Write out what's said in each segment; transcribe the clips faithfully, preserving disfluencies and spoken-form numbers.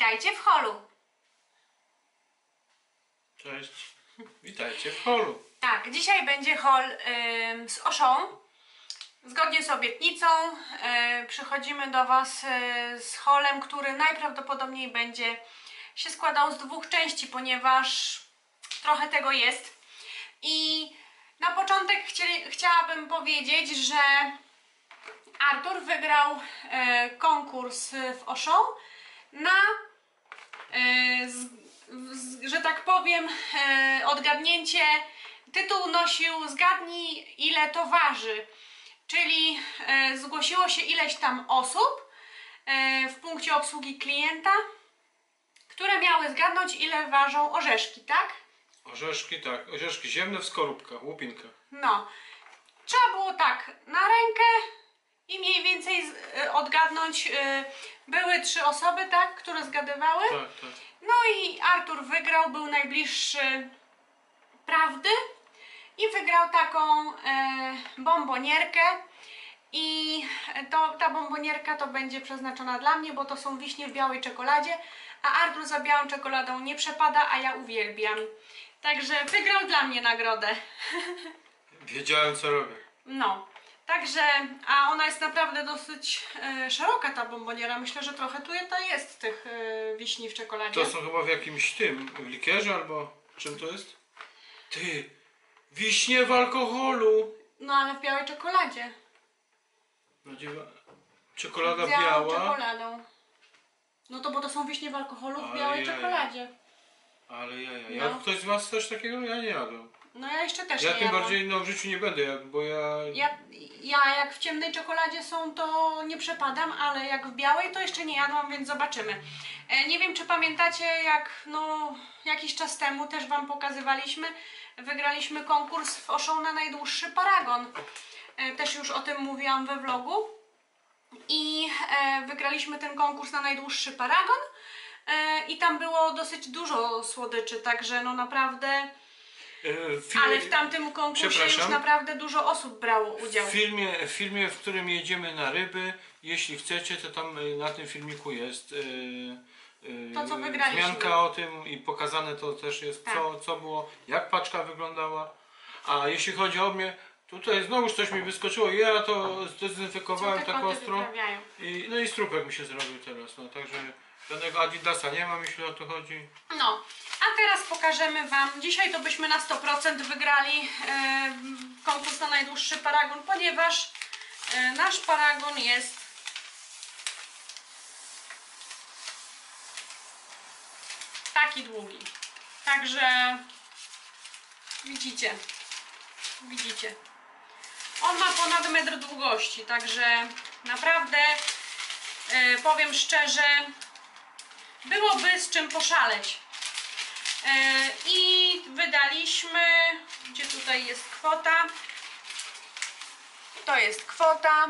Witajcie w holu. Cześć. Witajcie w holu. Tak, dzisiaj będzie hol yy, z Auchan. Zgodnie z obietnicą yy, przychodzimy do Was yy, z holem, który najprawdopodobniej będzie się składał z dwóch części, ponieważ trochę tego jest. I na początek chcieli, chciałabym powiedzieć, że Artur wygrał yy, konkurs w Auchan na yy, z, z, że tak powiem yy, odgadnięcie. Tytuł nosił "Zgadnij, ile to waży", czyli e, zgłosiło się ileś tam osób e, w punkcie obsługi klienta, które miały zgadnąć, ile ważą orzeszki, tak? Orzeszki, tak. Orzeszki ziemne w skorupkach, łupinkach. No. Trzeba było tak na rękę i mniej więcej z, e, odgadnąć. E, były trzy osoby, tak, które zgadywały. Tak, tak. No i Artur wygrał, był najbliższy prawdy. I wygrał taką e, bombonierkę i to, ta bombonierka to będzie przeznaczona dla mnie, bo to są wiśnie w białej czekoladzie, a Artur za białą czekoladą nie przepada, a ja uwielbiam. Także wygrał dla mnie nagrodę. Wiedziałem, co robię. No, także, a ona jest naprawdę dosyć e, szeroka, ta bomboniera. Myślę, że trochę tu to jest tych e, wiśni w czekoladzie. To są chyba w jakimś tym, w likierze albo czym to jest? Ty, wiśnie w alkoholu. No, ale w białej czekoladzie. Nadziewa... Czekolada Z białą biała. czekoladą. No to bo to są wiśnie w alkoholu w Ale białej jaja. czekoladzie. Ale ja, ja. No. Ja ktoś z was coś takiego? Ja nie jadłem. No ja jeszcze też Ja nie tym jadłam. bardziej no, w życiu nie będę jadł, bo ja... Ja, ja jak w ciemnej czekoladzie są, to nie przepadam, ale jak w białej, to jeszcze nie jadłam, więc zobaczymy. E, nie wiem, czy pamiętacie, jak no jakiś czas temu też Wam pokazywaliśmy, wygraliśmy konkurs w Auchan na najdłuższy paragon. E, też już o tym mówiłam we vlogu. I e, wygraliśmy ten konkurs na najdłuższy paragon. E, I tam było dosyć dużo słodyczy, także no naprawdę... W filmie, Ale w tamtym konkursie już naprawdę dużo osób brało udział. W filmie, w filmie, w którym jedziemy na ryby, jeśli chcecie, to tam na tym filmiku jest yy, yy, to, co wygraliśmy. Wzmianka o tym i pokazane to też jest, tak. co, co było, jak paczka wyglądała. A jeśli chodzi o mnie, tutaj znowuż coś mi wyskoczyło, ja to zdezynfekowałem tak ostro. I, no i strupek mi się zrobił teraz, no także żadnego Adidasa nie mam, jeśli o to chodzi. No, a teraz pokażemy Wam, dzisiaj to byśmy na sto procent wygrali e, konkurs na najdłuższy paragon, ponieważ e, nasz paragon jest taki długi. Także widzicie, widzicie. On ma ponad metr długości, także naprawdę e, powiem szczerze, byłoby z czym poszaleć. E, I wydaliśmy, gdzie tutaj jest kwota? To jest kwota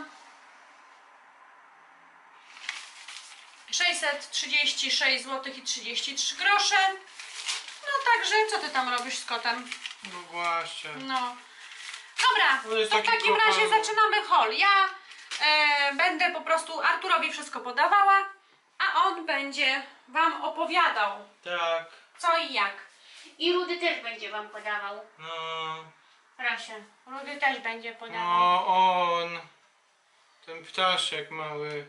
sześćset trzydzieści sześć złotych i trzydzieści trzy grosze. No także, co Ty tam robisz z kotem? No właśnie. No. Dobra, to w takim kopal... razie zaczynamy haul. Ja e, będę po prostu Arturowi wszystko podawała, a on będzie Wam opowiadał. Tak. Co i jak. I Rudy też będzie Wam podawał. No. Proszę, Rudy też będzie podawał. No on. Ten ptaszek mały.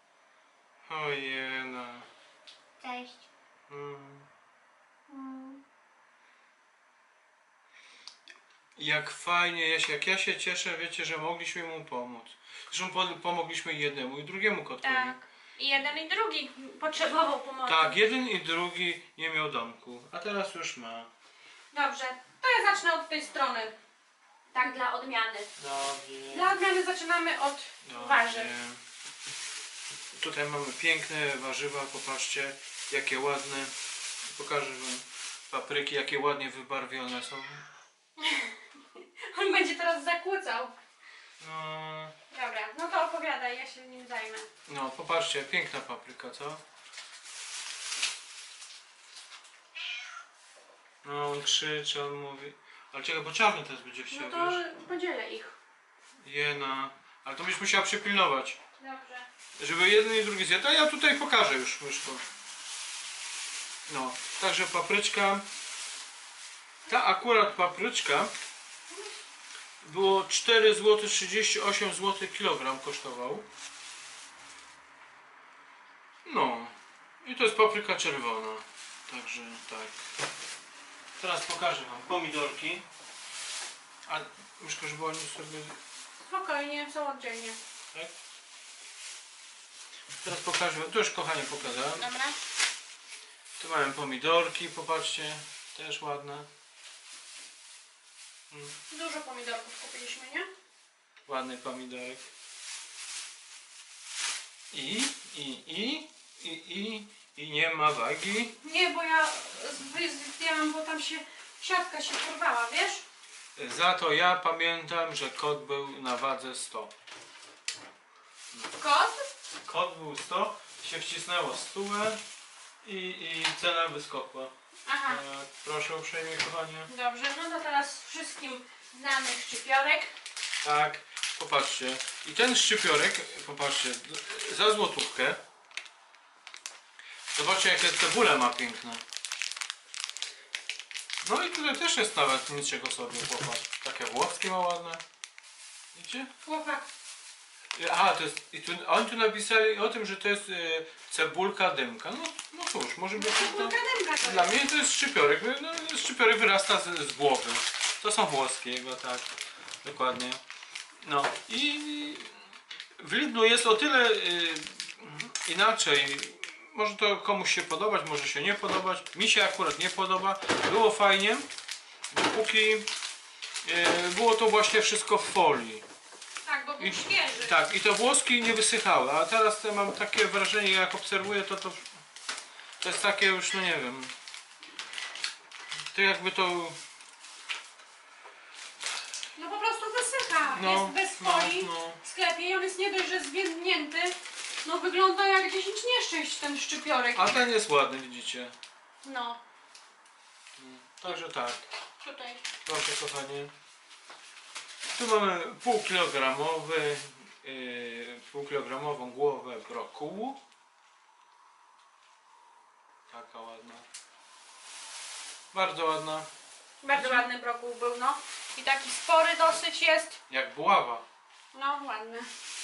Ojena. Cześć. Mm. Mm. Jak fajnie, ja się, jak ja się cieszę, wiecie, że mogliśmy mu pomóc. Zresztą po, pomogliśmy jednemu i drugiemu kotkowi. Tak. I jeden i drugi potrzebował pomocy. Tak, jeden i drugi nie miał domku, a teraz już ma. Dobrze, to ja zacznę od tej strony. Tak, dla odmiany. Dobrze. Dla odmiany zaczynamy od Dobrze. warzyw. Tutaj mamy piękne warzywa, popatrzcie, jakie ładne. Pokażę wam papryki, jakie ładnie wybarwione są. On będzie teraz zakłócał. No, Dobra, no to opowiadaj, ja się nim zajmę. no popatrzcie, piękna papryka, co? No on krzyczy, on mówi. Ale czekaj, bo czarny teraz będzie chciał, No to wiesz? podzielę ich. Jena. Ale to byś musiała przypilnować. Dobrze. Żeby jeden i drugi zjadł. A ja tutaj pokażę już, myszko. No, także papryczka. Ta akurat papryczka było cztery złote trzydzieści osiem złotych kilogram kosztował. No i to jest papryka czerwona. Także tak. Teraz pokażę wam pomidorki. A myszko, żeby oni sobie... Spokojnie, są oddzielnie. Tak? Teraz pokażę wam, to już kochanie pokazałem. Dobra. Tu mamy pomidorki, popatrzcie, też ładne. Hmm. Dużo pomidorków kupiliśmy, nie? Ładny pomidorek. I, i, i, i, i, i nie ma wagi. Nie, bo ja z- zdjęłam, bo tam się siatka się porwała, wiesz? Za to ja pamiętam, że kot był na wadze sto. Kot? Kot był sto, się wcisnęło stówę i, i cena wyskokła. Aha. Tak, proszę uprzejmie, kochanie. Dobrze, no to teraz wszystkim znany szczypiorek. Tak, popatrzcie. I ten szczypiorek, popatrzcie, za złotówkę. Zobaczcie, jakie cebule ma piękne. No i tutaj też jest nawet niczego sobie, popatrz. Takie włoskie ma ładne. Widzicie? Chłopak. Aha, to jest, i tu, oni tu napisali o tym, że to jest e, cebulka dymka. No, no cóż, może być to... Cebulka dymka to Dla jest. mnie to jest szczypiorek. No, szczypiorek wyrasta z, z głowy. To są włoskie jego, tak. Dokładnie. No i w Lidlu jest o tyle y, inaczej. Może to komuś się podobać, może się nie podobać. Mi się akurat nie podoba. Było fajnie, dopóki y, było to właśnie wszystko w folii. Tak, bo był I- świeży. Tak, i to włoski nie wysychały, a teraz to mam takie wrażenie, jak obserwuję, to to, to jest takie już, no nie wiem. To jakby to... No po prostu wysycha. No, jest bez no, folii no. w sklepie i on jest nie dość, że zwiędnięty. No wygląda jak dziesięć nieszczęść ten szczypiorek. A ten jest ładny, widzicie. No, Także tak. tutaj. Proszę, kochanie. Tu mamy półkilogramowy, yy, półkilogramową głowę brokułu. Taka ładna. Bardzo ładna. Bardzo ładny brokuł był, no. I taki spory dosyć jest. Jak buława. No, ładny.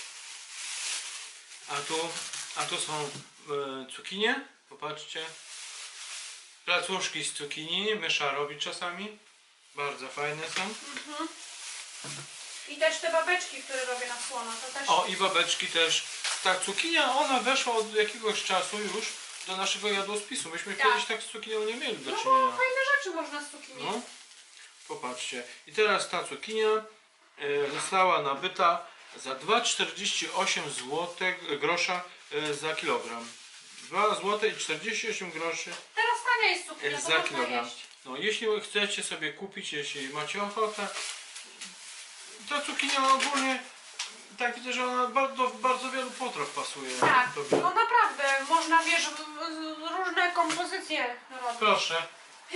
A tu, a tu są yy, cukinie. Popatrzcie. Placuszki z cukinii. Mysza robi czasami. Bardzo fajne są. Mhm. I też te babeczki, które robię na słono, to też... O, i babeczki też. Ta cukinia, ona weszła od jakiegoś czasu już do naszego jadłospisu. Myśmy Tak. kiedyś tak z cukinią nie mieli do No bo czynienia. fajne rzeczy można z cukinii. No, popatrzcie. I teraz ta cukinia e, została nabyta za dwa czterdzieści osiem złotych grosza e, za kilogram. dwa złote i czterdzieści osiem groszy Teraz tania jest e, cukinia, to za można kilogram. jeść. No, jeśli chcecie sobie kupić, jeśli macie ochotę, ta cukinia ogólnie, tak widzę, że ona bardzo, do bardzo wielu potraw pasuje. Tak, Tobie. no naprawdę, można, wiesz, w- w- różne kompozycje robić. Proszę.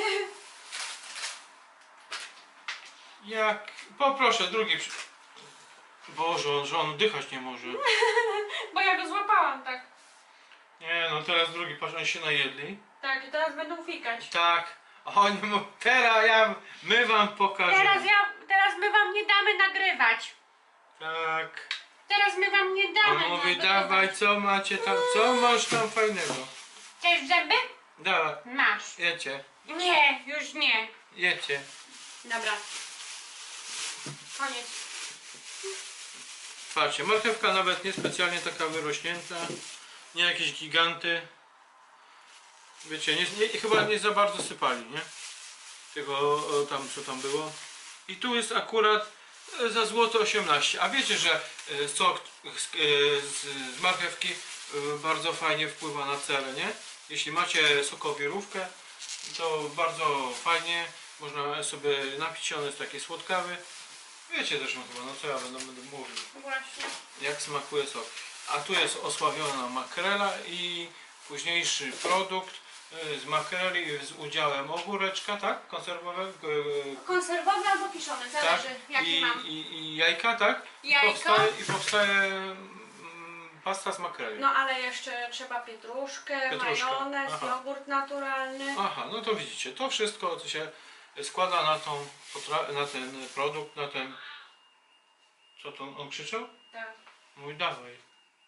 Jak... Poproszę, drugi. przy- Boże, on- że on dychać nie może. Bo ja go złapałam, tak. Nie, no teraz drugi, patrz, oni się najedli. Tak, i teraz będą fikać. Tak, oni mu... Teraz ja... My wam pokażemy. Teraz ja, teraz my wam nie damy nagrywać. Tak. Teraz my wam nie damy On mówi, nagrywać. dawaj, co macie tam, co masz tam fajnego? Chcesz zęby? Dawaj, Masz. jecie, Nie, już nie. jecie. Dobra. Koniec. Patrzcie, marchewka nawet niespecjalnie taka wyrośnięta, nie jakieś giganty. Wiecie, nie, nie, chyba nie za bardzo sypali, nie? Tego o, tam, co tam było. I tu jest akurat e, za złoto osiemnaście. A wiecie, że e, sok z, e, z, z marchewki e, bardzo fajnie wpływa na cerę, nie? Jeśli macie sokowirówkę, to bardzo fajnie można sobie napić się, on jest taki słodkawy. Wiecie zresztą chyba, no co ja będę, będę mówił, Właśnie. jak smakuje sok. A tu jest osławiona makrela i późniejszy produkt y, z makreli z udziałem ogóreczka, tak? Konserwowego, y, Konserwowy albo kiszony, tak? zależy jaki I, mam. i, I jajka, tak? I Jajko. powstaje, i powstaje mm, pasta z makreli. No ale jeszcze trzeba pietruszkę, Pietruszkę, majonez, aha. jogurt naturalny. Aha, no to widzicie, to wszystko co się składa na, tą, potra- na ten produkt, na ten... Co to on krzyczał? Tak. Mój dawaj.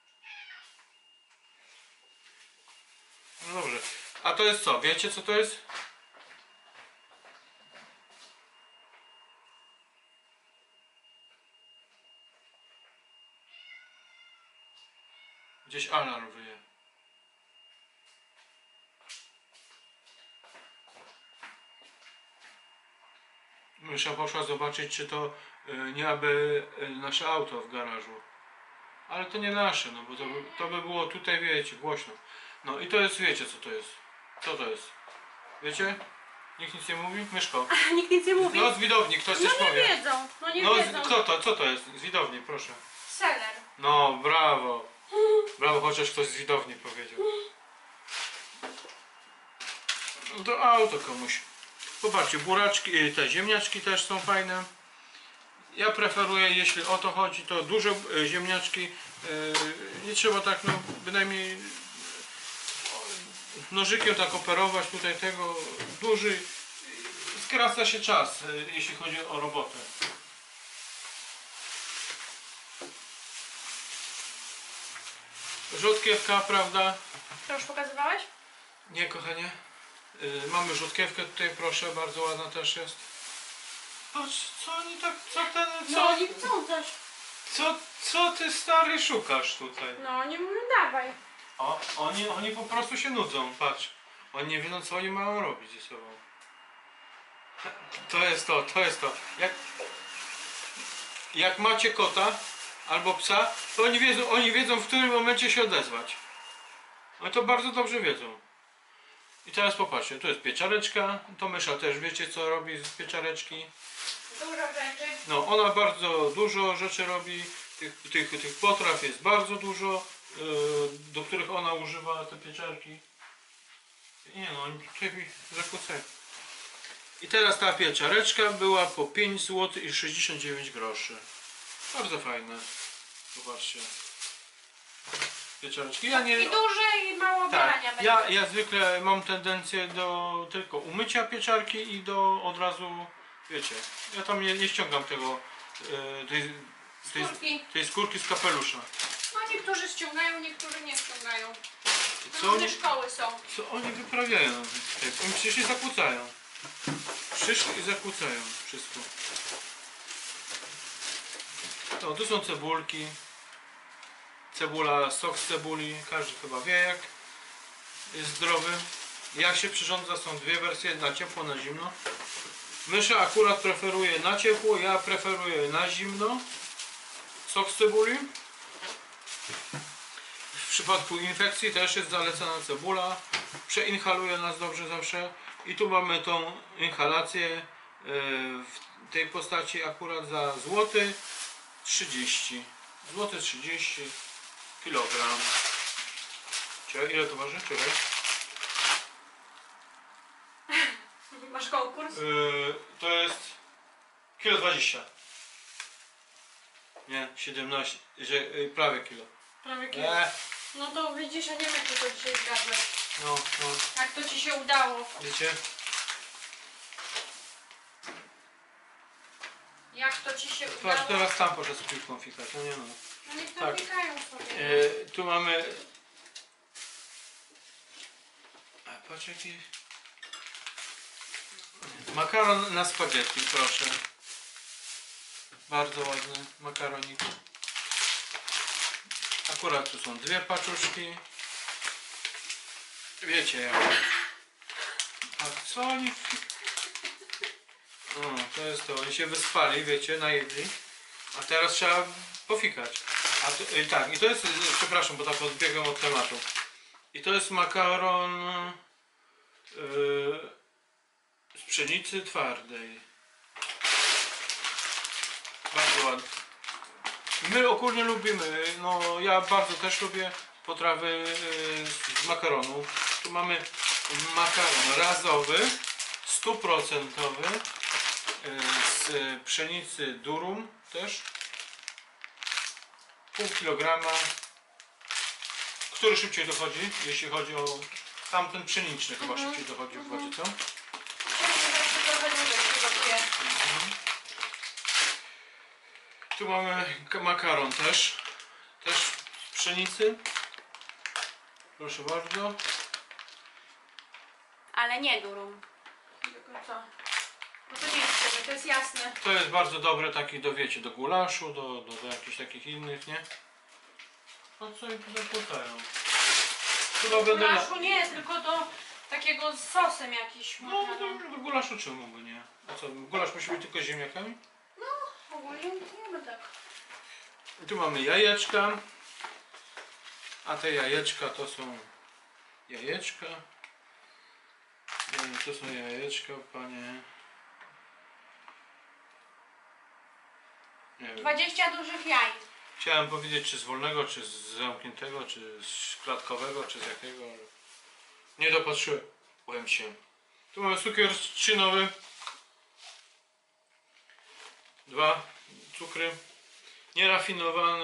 No dobrze. A to jest co? Wiecie co to jest? Gdzieś alarm wyje. Mysza poszła zobaczyć, czy to y, nie aby y, nasze auto w garażu. Ale to nie nasze, no bo to by, to by było tutaj, wiecie, głośno. No i to jest, wiecie co to jest? Co to jest? Wiecie? Nikt nic nie mówi? Myszko. Nikt nic nie mówi. No z widowni, ktoś No coś nie powie. wiedzą, no nie No wiedzą. z, kto to? Co to jest? Z widowni, proszę. Seler. No, brawo. Brawo, chociaż ktoś z widowni powiedział. No to auto komuś. Popatrzcie, buraczki, y, te ziemniaczki też są fajne. Ja preferuję, jeśli o to chodzi, to duże y, ziemniaczki. Y, nie trzeba tak, no bynajmniej y, nożykiem tak operować tutaj tego. Duży. y, Skraca się czas, y, jeśli chodzi o robotę. Rzodkiewka, prawda? To już pokazywałeś? Nie, kochanie. Yy, mamy rzodkiewkę tutaj, proszę, bardzo ładna też jest. Patrz, co oni tak, co ten, co, No oni chcą coś. co, co ty stary szukasz tutaj? No oni mówią dawaj. O, oni, oni po prostu się nudzą, patrz. Oni nie wiedzą, co oni mają robić ze sobą. To jest to, to jest to. Jak, jak macie kota albo psa, to oni wiedzą, oni wiedzą, w którym momencie się odezwać. Oni to bardzo dobrze wiedzą. I teraz popatrzcie, tu jest pieczareczka, to Mysza też wiecie co robi z pieczareczki. Dużo rzeczy. No ona bardzo dużo rzeczy robi, tych, tych, tych potraw jest bardzo dużo, yy, do których ona używa te pieczarki. Nie no, oni tutaj mi zakłócają. I teraz ta pieczareczka była po pięć złotych i sześćdziesiąt dziewięć groszy. Bardzo fajne. Popatrzcie. Pieczareczki. Ja nie... I duże i mało Tak, brania będzie. ja, ja zwykle mam tendencję do tylko umycia pieczarki i do od razu, wiecie, ja tam nie, nie ściągam tego, e, tej, tej, Skórki. tej skórki z kapelusza. No niektórzy ściągają, niektórzy nie ściągają. Co Różne oni, szkoły są. co oni wyprawiają? Oni przecież się zakłócają. Przyszli i zakłócają wszystko. No, tu są cebulki. Cebula, sok z cebuli, każdy chyba wie jak jest zdrowy. Jak się przyrządza, są dwie wersje, na ciepło, na zimno. Mysza akurat preferuje na ciepło, ja preferuję na zimno. Sok z cebuli. W przypadku infekcji też jest zalecana cebula. Przeinhaluje nas dobrze zawsze. I tu mamy tą inhalację w tej postaci akurat za złoty trzydzieści. Złoty trzydzieści kilogram. Czekaj, ile to waży? Czekaj. Masz konkurs? Yy, to jest kilo dwadzieścia. Nie, siedemnaście, że, yy, prawie kilo. Prawie kilo. E, No to widzisz, ja nie wiem jak ty to dzisiaj zgadłeś. no, no, Jak to ci się udało. wiecie? Jak to ci się Patrz, udało. teraz tam poszedł z piłką fikać, no nie no. No niech tam tak. pikają sobie. Yy, tu mamy... A, patrz jaki... Makaron na spaghetti, proszę. Bardzo ładny makaronik. Akurat tu są dwie paczuszki. Wiecie jak. A co oni... O, to jest to. Oni się wyspali, wiecie, najedli. A teraz trzeba pofikać. A to, i tak, i to jest... Przepraszam, bo tak odbiegam od tematu. I to jest makaron... Yy, z pszenicy twardej. Bardzo ładny. My ogólnie lubimy, no ja bardzo też lubię potrawy yy, z makaronu. Tu mamy makaron razowy, stuprocentowy, yy, z pszenicy durum też. Pół kilograma. który szybciej dochodzi, jeśli chodzi o tamten pszeniczny chyba szybciej dochodzi w wodzie, co? Tu mamy makaron też, też z pszenicy. Proszę bardzo. Ale nie durum. Tylko co? No to nie jest tego, to jest jasne. To jest bardzo dobre taki do, wiecie, do gulaszu, do, do, do jakichś takich innych, nie? No co im tutaj płatają? Chyba Do będę... gulaszu nie, tylko do takiego z sosem jakiś. No do, do gulaszu czemu by nie? A co, gulasz musi być tylko z ziemniakami? Ogólnie nie tak. I tu mamy jajeczka. A te jajeczka to są jajeczka. To są jajeczka, panie. Nie wiem. dwadzieścia dużych jaj. Chciałem powiedzieć, czy z wolnego, czy z zamkniętego, czy z klatkowego, czy z jakiego, ale nie dopatrzyłem się. Tu mamy cukier trzcinowy. Dwa cukry. Nierafinowany.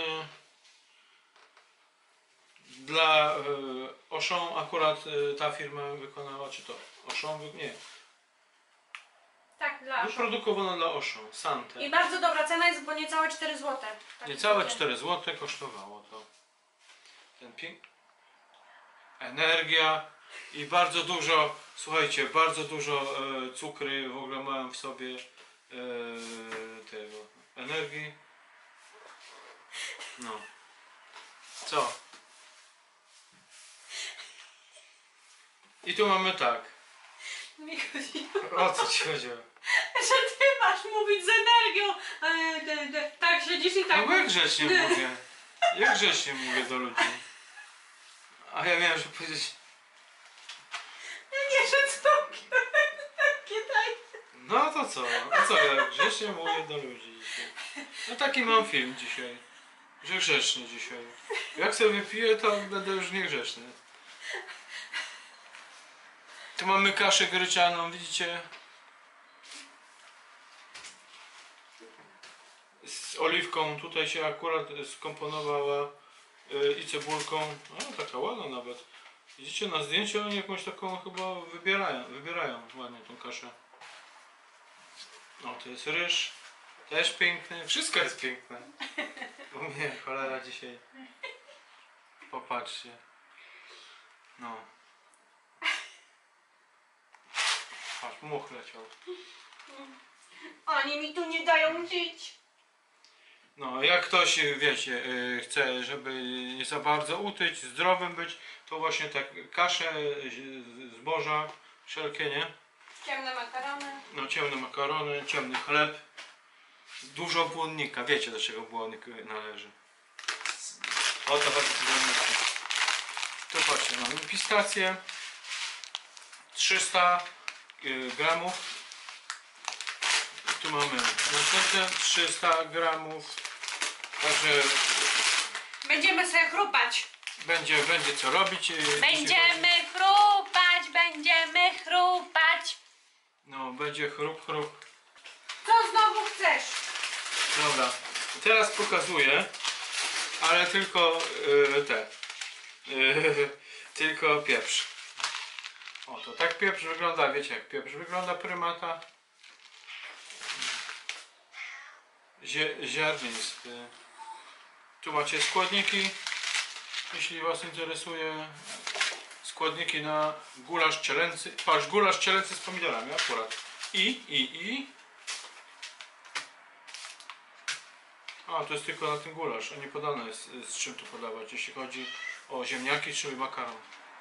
Dla y, Auchan akurat y, ta firma wykonała, czy to Auchan? Wy... Nie. Tak, dla Auchan. Wyprodukowana dla Auchan. Sante. I bardzo dobra cena jest, bo niecałe cztery złote. Tak Niecałe takie. cztery złote kosztowało to. Ten pięk... Energia i bardzo dużo, słuchajcie, bardzo dużo e, cukry w ogóle mają w sobie e, tego energii. No. Co? I tu mamy tak. Mi chodzi O co ci chodziło? że ty masz mówić z energią. E, de, de, tak siedzisz i tak. No bo jak grzecznie mówię. Jak grzecznie mówię do ludzi. A ja miałem, że powiedzieć. Nie, że co? Takie daj. No to co? A co ja grzecznie mówię do ludzi dzisiaj? No taki mam film dzisiaj. Że grzecznie dzisiaj. Jak sobie wypiję, to będę już niegrzeczny. Tu mamy kaszę gryczaną, widzicie? Z oliwką, tutaj się akurat skomponowała yy, i cebulką. O, taka ładna nawet. Widzicie, na zdjęciu oni jakąś taką chyba wybierają, wybierają ładnie tą kaszę. O, to jest ryż. Też piękny. Wszystko jest piękne. U mnie cholera dzisiaj. Popatrzcie. No. Patrz, much leciał. Oni mi tu nie dają żyć. No, jak ktoś, wiecie, yy, chce, żeby nie za bardzo utyć, zdrowym być, to właśnie tak kasze, zboża, wszelkie, nie? Ciemne makarony. No, ciemne makarony, ciemny chleb. Dużo błonnika. Wiecie, do czego błonnik należy. O to chodzi z błonnikiem. Tu patrzcie, mamy pistację. trzysta gramów. Tu mamy następne trzysta gramów. Także Będziemy sobie chrupać. będzie, będzie co robić. Będziemy chrupać, będziemy chrupać. No, będzie chrup, chrup. Co znowu chcesz? Dobra, teraz pokazuję, ale tylko yy, te, yy, tylko pieprz. O, to tak pieprz wygląda, wiecie jak pieprz wygląda, prymata. Zie, ziarnisty. Tu macie składniki, jeśli was interesuje. Składniki na gulasz cielęcy. Patrz, gulasz cielęcy z pomidorami akurat. I, i, i. A, to jest tylko na ten gulasz, a nie podane jest z czym tu podawać, jeśli chodzi o ziemniaki czy makaron.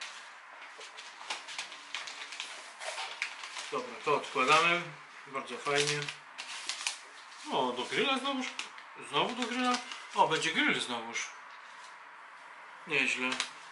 Dobra, to odkładamy. Bardzo fajnie. O, do grilla znowuż. Znowu do grilla. O, będzie grill znowuż. Nieźle.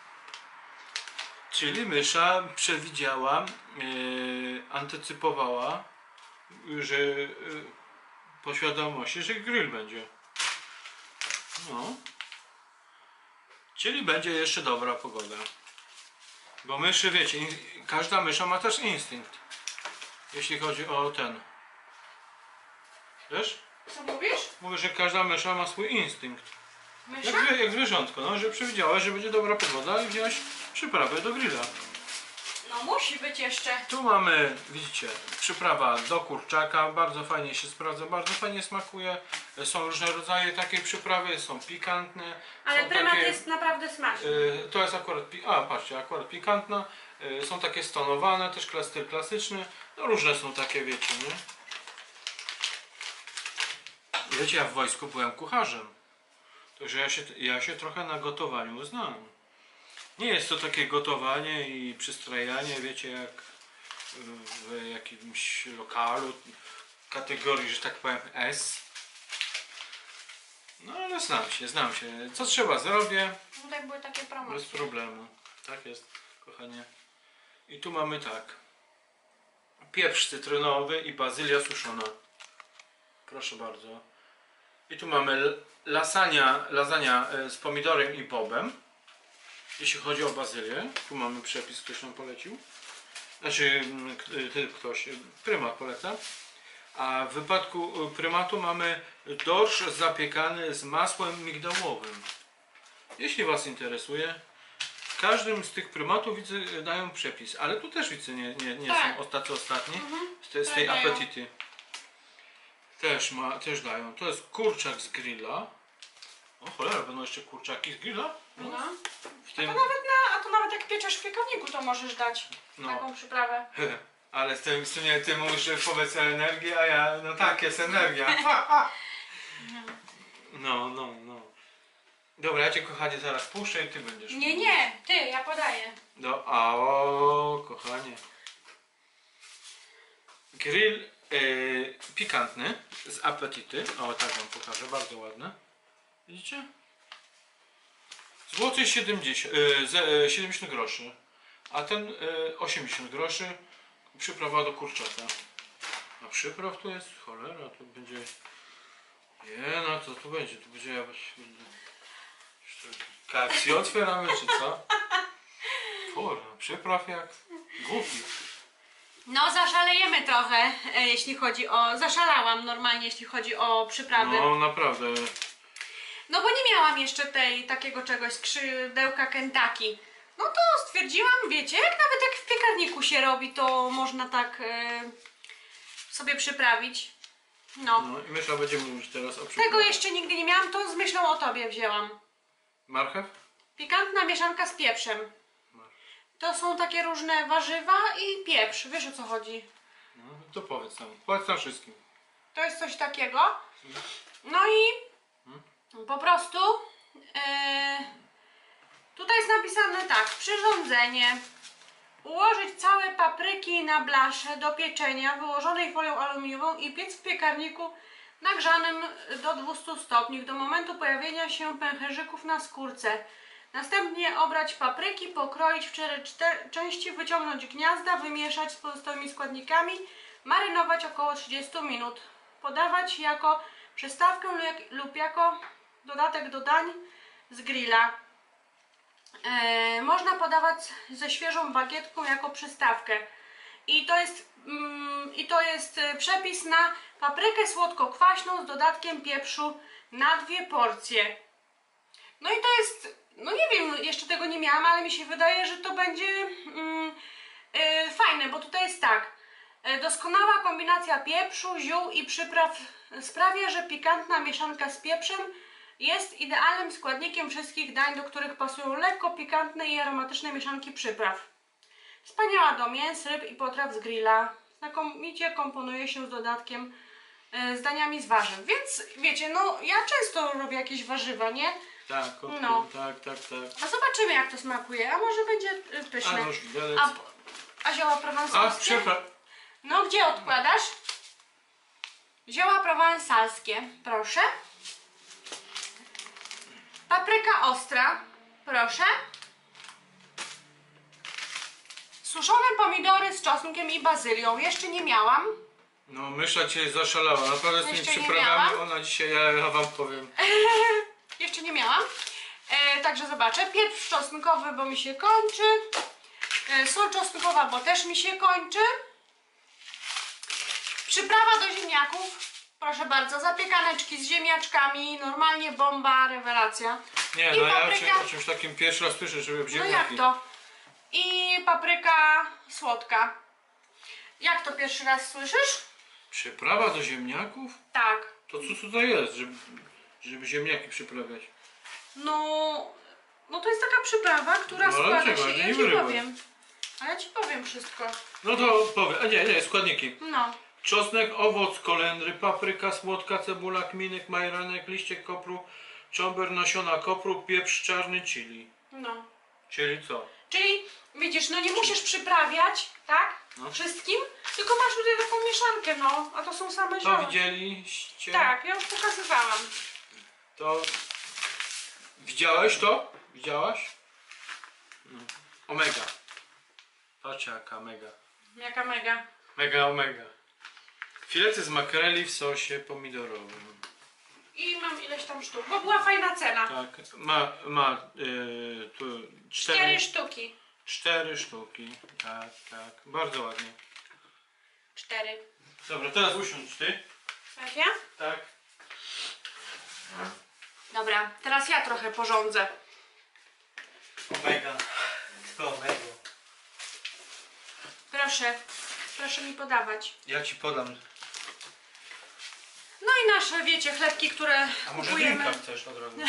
Czyli mysza przewidziała, yy, antycypowała, że yy, po świadomości, że grill będzie. No. Czyli będzie jeszcze dobra pogoda. Bo myszy, wiecie, in, każda mysza ma też instynkt. Jeśli chodzi o ten. Wiesz? Co mówisz? Mówię, że każda mysza ma swój instynkt. Mysza? Jak, zwie- jak zwierzątko, no, że przewidziałaś, że będzie dobra pogoda i wziąłeś przyprawę do grilla. No musi być jeszcze. Tu mamy, widzicie, przyprawa do kurczaka, bardzo fajnie się sprawdza, bardzo fajnie smakuje. Są różne rodzaje takiej przyprawy, są pikantne. Ale są prymat takie, jest naprawdę smaczny. y, to jest akurat, pi- a patrzcie, akurat pikantna. Y, są takie stonowane, też klas- styl klasyczny. No różne są takie, wiecie, nie? Wiecie, ja w wojsku byłem kucharzem. Także ja się, ja się trochę na gotowaniu znam. Nie jest to takie gotowanie i przystrajanie, wiecie, jak w jakimś lokalu kategorii, że tak powiem S. No ale znam się, znam się. Co trzeba zrobię, Tutaj były takie bez promocje. problemu. Tak jest, kochanie. I tu mamy tak. Pieprz cytrynowy i bazylia suszona. Proszę bardzo. I tu mamy l- lasagna, lasagna e, z pomidorem i bobem. Jeśli chodzi o bazylię, tu mamy przepis, ktoś nam polecił. Znaczy, mm, k- y, ktoś, y, prymat poleca. A w wypadku y, prymatu mamy dorsz zapiekany z masłem migdałowym. Jeśli Was interesuje, w każdym z tych prymatów widzę, y, dają przepis, ale tu też widzę, nie, nie, nie Tak. są tacy ostatni, z, te, z Tak tej dają. apetity. Też, ma, też dają. To jest kurczak z grilla. O cholera, będą jeszcze kurczaki z grilla? No. W A tym, to nawet na, a to nawet jak pieczesz w piekarniku, to możesz dać no. taką przyprawę. Ale z tym, z tym nie, ty mówisz powiedz o energii, a ja, no tak, jest energia. No, no, no. Dobra, ja cię kochanie zaraz puszczę i ty będziesz. Nie, nie, ty, ja podaję. No, a o, kochanie. Grill yy, pikantny z apetity. O, tak wam pokażę, bardzo ładne. Widzicie? Złoty siedemdziesiąt, yy, ze- yy, siedemdziesiąt groszy, a ten yy, osiemdziesiąt groszy. Przyprawa do kurczaka. A przypraw tu jest? Cholera, tu będzie... Nie, no co tu będzie? Tu będzie jakaś... K F C otwieramy, czy co? Kurwa, przypraw jak... Głupi. No, zaszalejemy trochę, e, jeśli chodzi o... Zaszalałam normalnie, jeśli chodzi o przyprawy. No naprawdę. No bo nie miałam jeszcze tej takiego czegoś, skrzydełka Kentucky. No to stwierdziłam, wiecie, jak nawet jak w piekarniku się robi, to można tak e, sobie przyprawić. No. No i Mysza będzie mówić teraz o Tego przyprawie. jeszcze nigdy nie miałam, to z myślą o tobie wzięłam. Marchew? Pikantna mieszanka z pieprzem. To są takie różne warzywa i pieprz, wiesz o co chodzi. No to powiedz nam. Powiedz nam wszystkim. To jest coś takiego. No i po prostu e, tutaj jest napisane tak, przyrządzenie. Ułożyć całe papryki na blaszę do pieczenia wyłożonej folią aluminiową i piec w piekarniku nagrzanym do dwustu stopni do momentu pojawienia się pęcherzyków na skórce. Następnie obrać papryki, pokroić w cztery czter- części, wyciągnąć gniazda, wymieszać z pozostałymi składnikami, marynować około trzydzieści minut. Podawać jako przystawkę lub- lub jako dodatek do dań z grilla. E, można podawać ze świeżą bagietką jako przystawkę. I to jest, mm, i to jest e, przepis na paprykę słodko-kwaśną z dodatkiem pieprzu na dwie porcje. No i to jest, no nie wiem, jeszcze tego nie miałam, ale mi się wydaje, że to będzie mm, e, fajne, bo tutaj jest tak. E, doskonała kombinacja pieprzu, ziół i przypraw sprawia, że pikantna mieszanka z pieprzem jest idealnym składnikiem wszystkich dań, do których pasują lekko pikantne i aromatyczne mieszanki przypraw. Wspaniała do mięs, ryb i potraw z grilla. Znakomicie komponuje się z dodatkiem, e, z daniami z warzyw. Więc wiecie, no ja często robię jakieś warzywa, nie? Tak, kotku, No. tak, tak, tak. A zobaczymy jak to smakuje, a może będzie e, A pyszne. już widelec. A, a zioła A, prowansalskie? przepraszam. No gdzie odkładasz? Zioła prowansalskie, proszę. Papryka ostra, proszę. Suszone pomidory z czosnkiem i bazylią. Jeszcze nie miałam. No Mysza cię zaszalała, naprawdę z tymi Jeszcze nie przyprawami, miałam. ona dzisiaj, ja, ja wam powiem. Jeszcze nie miałam. E, także zobaczę. Pieprz czosnkowy, bo mi się kończy. E, sól czosnkowa, bo też mi się kończy. Przyprawa do ziemniaków. Proszę bardzo, zapiekaneczki z ziemniaczkami, normalnie bomba, rewelacja. Nie, I no ja o, papryka. czym, o czymś takim pierwszy raz słyszę, żeby No ziemniaki. jak to? I papryka słodka. Jak to pierwszy raz słyszysz? Przyprawa do ziemniaków? Tak. To co tutaj jest, żeby, żeby ziemniaki przyprawiać? No, no to jest taka przyprawa, która No, ale składa czego? się, Nie ja ci wyrywaj. powiem. A ja ci powiem wszystko. No to powiem, a nie, nie, składniki. No. Czosnek, owoc kolendry, papryka słodka, cebula, kminek, majeranek, liście kopru, cząber, nasiona kopru, pieprz czarny, chili. No. Czyli co? Czyli widzisz, no nie musisz przyprawiać, tak? No. Wszystkim, tylko masz tutaj taką mieszankę, no, a to są same To zioła. widzieliście? Tak, ja już pokazywałam. To... Widziałeś to? Widziałaś? No. Omega. Patrz jaka mega. Jaka mega. Mega omega. Filety z makreli w sosie pomidorowym. I mam ileś tam sztuk, bo była fajna cena. Tak, ma, ma yy, tu cztery, Cztery sztuki. cztery sztuki. Tak, tak. Bardzo ładnie. Cztery. Dobra, teraz usiądź ty. Tak ja? Tak. Dobra, teraz ja trochę porządzę. Omega. To omega. Proszę, proszę mi podawać. Ja ci podam. No i nasze, wiecie, chlebki, które A może kupujemy, drinka chcesz od razu?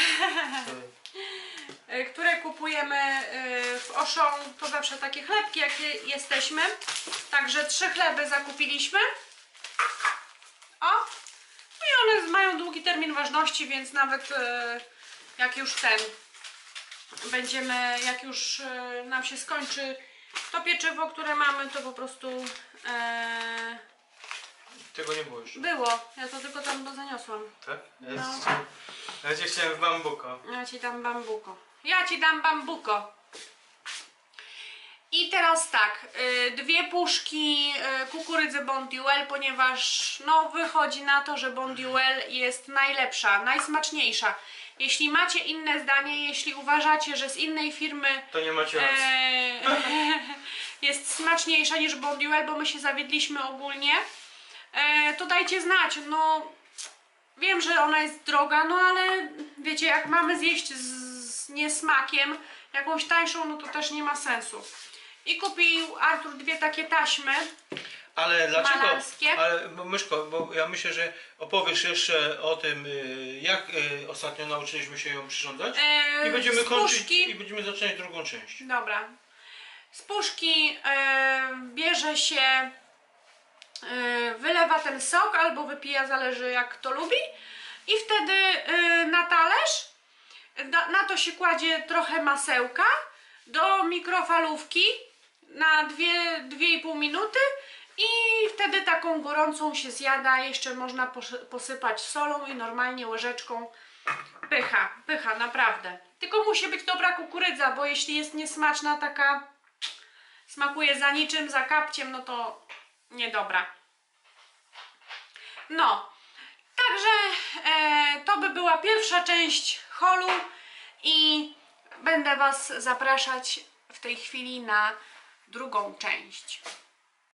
y, które kupujemy y, w Auchan, to zawsze takie chlebki, jakie jesteśmy. Także trzy chleby zakupiliśmy. O! No i one mają długi termin ważności, więc nawet y, jak już ten będziemy, jak już y, nam się skończy to pieczywo, które mamy, to po prostu y, Tego nie było jeszcze. było. Ja to tylko tam zaniosłam. Tak? No. Ja cię chciałem w bambuko. Ja ci dam bambuko. Ja ci dam bambuko. I teraz tak, y, dwie puszki y, kukurydzy Bonduelle, ponieważ no wychodzi na to, że Bonduelle jest najlepsza, najsmaczniejsza. Jeśli macie inne zdanie, jeśli uważacie, że z innej firmy To nie macie racji. e, jest smaczniejsza niż Bonduelle, bo my się zawiedliśmy ogólnie, e, to dajcie znać. No wiem, że ona jest droga, no ale wiecie, jak mamy zjeść z, z niesmakiem jakąś tańszą, no to też nie ma sensu. I kupił Artur dwie takie taśmy. Ale dlaczego? Malarskie. Ale bo, Myszko, bo ja myślę, że opowiesz jeszcze o tym, y, jak y, ostatnio nauczyliśmy się ją przyrządzać. E, I będziemy z kończyć puszki- i będziemy zaczynać drugą część. Dobra. Z puszki e, bierze się, e, wylewa ten sok albo wypija, zależy jak kto lubi. I wtedy e, na talerz, na, na to się kładzie trochę masełka do mikrofalówki na dwie i pół minuty i wtedy taką gorącą się zjada. Jeszcze można pos- posypać solą i normalnie łyżeczką. Pycha, pycha, naprawdę. Tylko musi być dobra kukurydza, bo jeśli jest niesmaczna, taka smakuje za niczym, za kapciem, no to niedobra. No, także e, to by była pierwsza część haulu i będę Was zapraszać w tej chwili na drugą część.